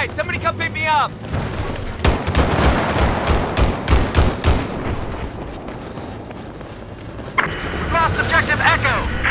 right, somebody come pick me up. Lost objective Echo.